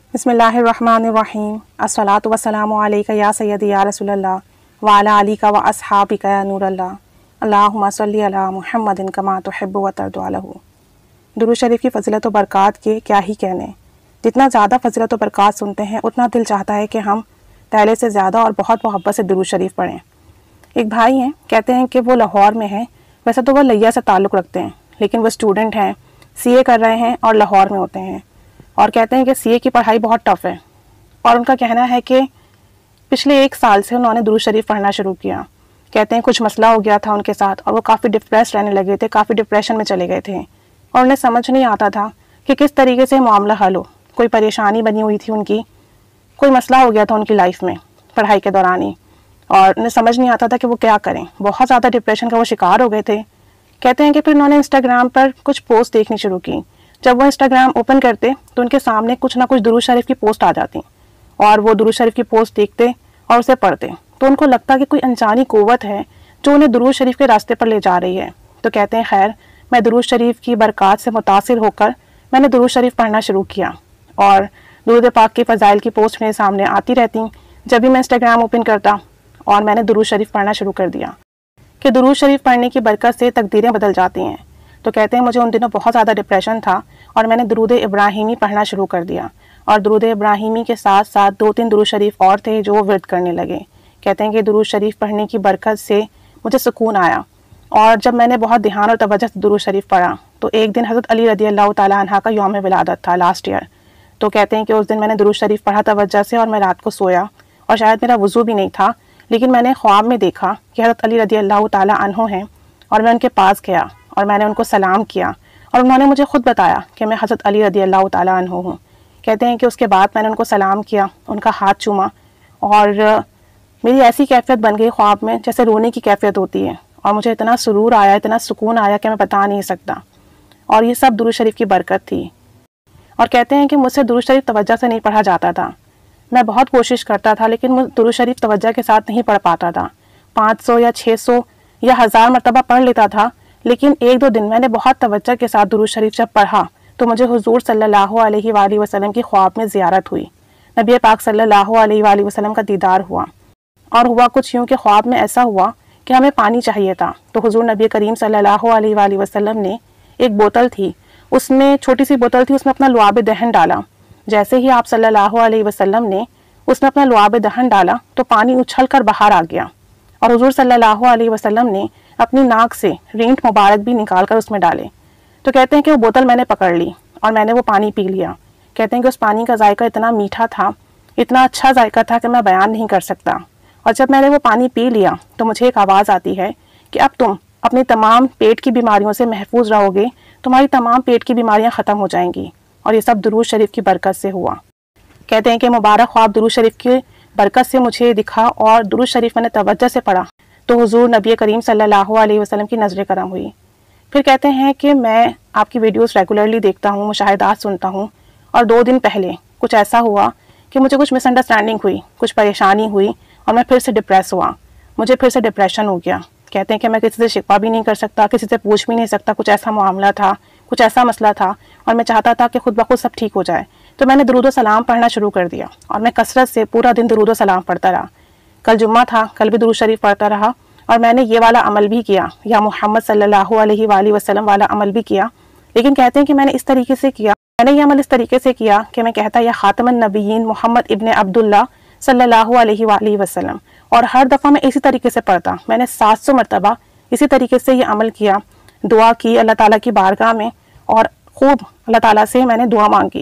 بسم اللہ الرحمن الرحیم الصلاۃ والسلام علیک یا سیدی یا رسول اللہ وعلی آلک و اصحابک یا نور اللہ اللہم صلی علی محمد کما تحب و ترضی عنہ۔ درود شریف کی فضیلت و برکات کے کیا ہی کہنے، جتنا زیادہ فضیلت و برکات سنتے ہیں اتنا دل چاہتا ہے کہ ہم پہلے سے زیادہ اور بہت محبت سے درود شریف پڑھیں۔ ایک بھائی ہیں، کہتے ہیں کہ وہ لاہور میں ہیں، ویسے تو وہ لیا سے تعلق رکھتے ہیں لیکن وہ اسٹوڈنٹ ہیں، CA کر رہے ہیں اور لاہور میں ہوتے ہیں، اور کہتے ہیں کہ CA کی پڑھائی بہت ٹف ہے، اور ان کا کہنا ہے کہ پچھلے 1 سال سے انہوں نے درود شریف پڑھنا شروع کیا۔ کہتے ہیں کچھ مسئلہ ہو گیا تھا ان کے ساتھ اور وہ کافی ڈپریس رہنے لگے تھے، کافی ڈپریشن میں چلے گئے تھے، اور انہیں سمجھ نہیں آتا تھا کہ کس طریقے سے معاملہ حل ہو۔ کوئی پریشانی بنی ہوئی تھی ان کی، کوئی مسئلہ ہو گیا تھا ان کی لائف میں پڑھائی کے دوران ہی، اور انہیں سمجھ نہیں آتا تھا کہ وہ کیا کریں، بہت زیادہ ڈپریشن کا وہ شکار ہو گئے تھے۔ کہتے ہیں کہ پھر انہوں نے انسٹاگرام پر کچھ پوسٹ دیکھنی شروع کی۔ جب وہ انسٹاگرام اوپن کرتے تو ان کے سامنے کچھ نہ کچھ درود شریف کی پوسٹ آ جاتی، اور وہ درود شریف کی پوسٹ دیکھتے اور اسے پڑھتے تو ان کو لگتا کہ کوئی انجانی قوت ہے جو انہیں درود شریف کے راستے پر لے جا رہی ہے۔ تو کہتے ہیں خیر میں درود شریف کی برکات سے متاثر ہو کر میں نے درود شریف پڑھنا شروع کیا، اور درود پاک کے فضائل کی پوسٹ میرے سامنے آتی رہتی جب بھی میں انسٹاگرام اوپن کرتا، اور میں نے درود شریف پڑھنا شروع کر دیا کہ درود شریف پڑھنے کی برکت سے تقدیریں بدل جاتی ہیں۔ تو کہتے ہیں مجھے ان دنوں بہت زیادہ ڈپریشن تھا اور میں نے درود ابراہیمی پڑھنا شروع کر دیا، اور درود ابراہیمی کے ساتھ ساتھ 2-3 درود شریف اور تھے جو وہ ورد کرنے لگے۔ کہتے ہیں کہ درود شریف پڑھنے کی برکت سے مجھے سکون آیا، اور جب میں نے بہت دھیان اور توجہ سے درود شریف پڑھا تو ایک دن حضرت علی رضی اللہ تعالیٰ عنہ کا یوم ولادت تھا لاسٹ ایئر۔ تو کہتے ہیں کہ اس دن میں نے درود شریف پڑھا توجہ سے، اور میں رات کو سویا اور شاید میرا وضو بھی نہیں تھا، لیکن میں نے خواب میں دیکھا کہ حضرت علی رضی اللہ تعالیٰ عنہ ہیں، اور میں ان کے پاس گیا اور میں نے ان کو سلام کیا، اور انہوں نے مجھے خود بتایا کہ میں حضرت علی رضی اللہ تعالیٰ عنہ ہوں۔ کہتے ہیں کہ اس کے بعد میں نے ان کو سلام کیا، ان کا ہاتھ چوما، اور میری ایسی کیفیت بن گئی خواب میں جیسے رونے کی کیفیت ہوتی ہے، اور مجھے اتنا سرور آیا، اتنا سکون آیا کہ میں بتا نہیں سکتا، اور یہ سب درود شریف کی برکت تھی۔ اور کہتے ہیں کہ مجھ سے درود شریف توجہ سے نہیں پڑھا جاتا تھا، میں بہت کوشش کرتا تھا لیکن درود شریف توجہ کے ساتھ نہیں پڑھ پاتا تھا، 500 یا 600 یا 1000 مرتبہ پڑھ لیتا تھا، لیکن 1-2 دن میں نے بہت توجہ کے ساتھ درود شریف جب پڑھا تو مجھے حضور صلی اللہ علیہ وآلہ وسلم کی خواب میں زیارت ہوئی، نبی پاک صلی اللہ علیہ وآلہ وسلم کا دیدار ہوا، اور ہوا کچھ یوں کہ خواب میں ایسا ہوا کہ ہمیں پانی چاہیے تھا، تو حضور نبی کریم صلی اللہ علیہ وآلہ وسلم نے ایک بوتل تھی، اس میں چھوٹی سی بوتل تھی، اس میں اپنا لعاب دہن ڈالا۔ جیسے ہی آپ صلی اللہ علیہ وسلم نے اس میں اپنا لعاب دہن ڈالا تو پانی اچھل کر باہر آ گیا، اور حضور صلی اللہ علیہ وسلم نے اپنی ناک سے رینٹ مبارک بھی نکال کر اس میں ڈالے۔ تو کہتے ہیں کہ وہ بوتل میں نے پکڑ لی اور میں نے وہ پانی پی لیا۔ کہتے ہیں کہ اس پانی کا ذائقہ اتنا میٹھا تھا، اتنا اچھا ذائقہ تھا کہ میں بیان نہیں کر سکتا، اور جب میں نے وہ پانی پی لیا تو مجھے ایک آواز آتی ہے کہ اب تم اپنی تمام پیٹ کی بیماریوں سے محفوظ رہو گے، تمہاری تمام پیٹ کی بیماریاں ختم ہو جائیں گی، اور یہ سب درود شریف کی برکت سے ہوا۔ کہتے ہیں کہ مبارک خواب درود شریف کی برکت سے مجھے دکھا، اور درود شریف میں نے توجہ سے پڑھا تو حضور نبی کریم صلی اللہ علیہ وسلم کی نظر کرم ہوئی۔ پھر کہتے ہیں کہ میں آپ کی ویڈیوز ریگولرلی دیکھتا ہوں، مشاہدات سنتا ہوں، اور 2 دن پہلے کچھ ایسا ہوا کہ مجھے کچھ مس انڈرسٹینڈنگ ہوئی، کچھ پریشانی ہوئی، اور میں پھر سے ڈپریس ہوا، مجھے پھر سے ڈپریشن ہو گیا۔ کہتے ہیں کہ میں کسی سے شکوہ بھی نہیں کر سکتا، کسی سے پوچھ بھی نہیں سکتا، کچھ ایسا معاملہ تھا، کچھ ایسا مسئلہ تھا، اور میں چاہتا تھا کہ خود بخود سب ٹھیک ہو جائے، تو میں نے درود و سلام پڑھنا شروع کر دیا، اور میں کثرت سے پورا دن درود و سلام پڑھتا رہا۔ کل جمعہ تھا، کل بھی درود شریف پڑھتا رہا، اور میں نے یہ والا عمل بھی کیا، یا محمد صلی اللہ علیہ وآلہ وسلم والا عمل بھی کیا، لیکن کہتے ہیں کہ میں نے اس طریقے سے کیا، میں نے یہ عمل اس طریقے سے کیا کہ میں کہتا یا خاتم النبیین محمد ابن عبداللہ صلی اللہ علیہ وآلہ وسلم، اور ہر دفعہ میں اسی طریقے سے پڑھتا۔ میں نے 700 مرتبہ اسی طریقے سے یہ عمل کیا، دعا کی اللہ تعالیٰ کی بارگاہ میں، اور خوب اللہ تعالیٰ سے میں نے دعا مانگی۔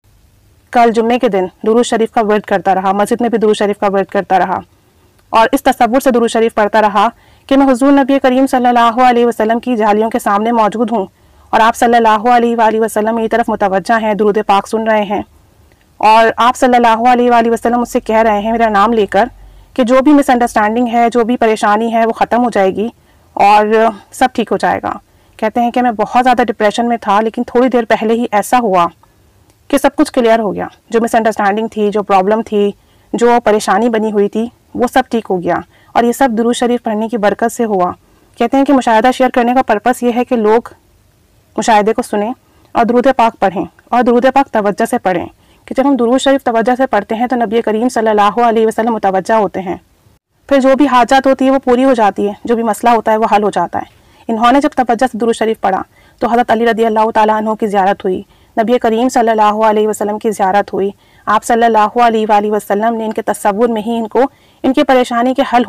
کل جمعے کے دن درود شریف کا ورد کرتا رہا، مسجد میں بھی درود شریف کا ورد کرتا رہا، اور اس تصور سے درود شریف پڑھتا رہا کہ میں حضور نبی کریم صلی اللہ علیہ وسلم کی جھالیوں کے سامنے موجود ہوں، اور آپ صلی اللہ علیہ وآلہ وسلم میری طرف متوجہ ہیں، درود پاک سن رہے ہیں، اور آپ صلی اللہ علیہ وآلہ وسلم مجھ سے کہہ رہے ہیں میرا نام لے کر کہ جو بھی مس انڈرسٹینڈنگ ہے، جو بھی پریشانی ہے وہ ختم ہو جائے گی اور سب ٹھیک ہو جائے گا۔ کہتے ہیں کہ میں بہت زیادہ ڈپریشن میں تھا، لیکن تھوڑی دیر پہلے ہی ایسا ہوا کہ سب کچھ کلیئر ہو گیا، جو مس انڈرسٹینڈنگ تھی، جو پرابلم تھی، جو پریشانی بنی ہوئی تھی، وہ سب ٹھیک ہو گیا، اور یہ سب درود شریف پڑھنے کی برکت سے ہوا۔ کہتے ہیں کہ مشاہدہ شیئر کرنے کا پرپس یہ ہے کہ لوگ مشاہدے کو سنیں اور درود پاک پڑھیں، اور درود پاک توجہ سے پڑھیں، کہ جب ہم درود شریف توجہ سے پڑھتے ہیں تو نبی کریم صلی اللہ علیہ وسلم متوجہ ہوتے ہیں، پھر جو بھی حاجات ہوتی ہے وہ پوری ہو جاتی ہے، جو بھی مسئلہ ہوتا ہے وہ حل ہو جاتا ہے۔ انہوں نے جب توجہ سے درود شریف پڑھا تو حضرت علی رضی اللہ تعالیٰ عنہ کی زیارت ہوئی، نبی کریم صلی اللہ علیہ وسلم کی زیارت ہوئی، آپ صلی اللہ علیہ وآلہ وسلم نے ان کے تصور میں ہی ان کی پریشانی کے حل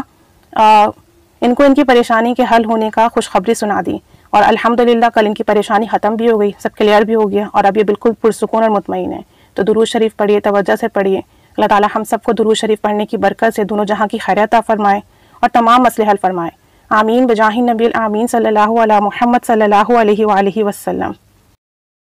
ہونے کا خوشخبری سنا دی، اور الحمدللہ کل ان کی پریشانی ختم بھی ہو گئی، سب کلیئر بھی ہو گیا، اور اب یہ بالکل پرسکون اور مطمئن ہے۔ تو درود شریف پڑھیے، توجہ سے پڑھیے۔ اللہ تعالیٰ ہم سب کو درود شریف پڑھنے کی برکت سے دونوں جہاں کی خیر عطا فرمائے اور تمام مسئلے حل فرمائے۔ آمین بجاہ النبی الآمین صلی اللہ علیہ محمد صلی اللہ علیہ وآلہ وسلم۔